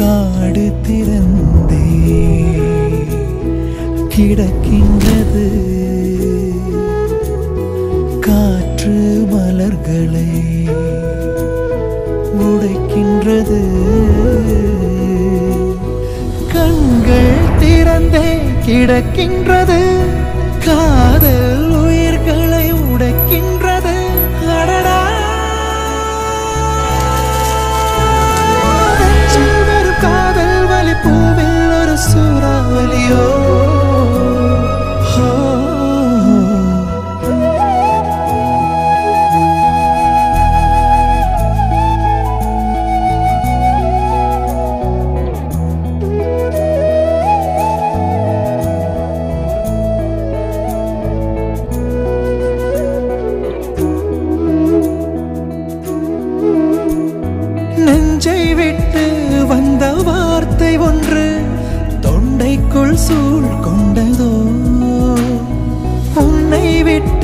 காடு திறந்தே கிடக்கின்றது காற்று மலர்களை உடைக்கின்றது கண்கள் திறந்தே கிடக்கின்றது காதல் உயிர்களை உடைக்கின்றது அடடா காதல் வலி பூவில் ஒரு சூறாவளியோ நெஞ்சை விட்டு வந்த வார்த்தை ஒன்று தொண்டைக்குள் சூழ் கொண்டதோ உன்னை விட்டு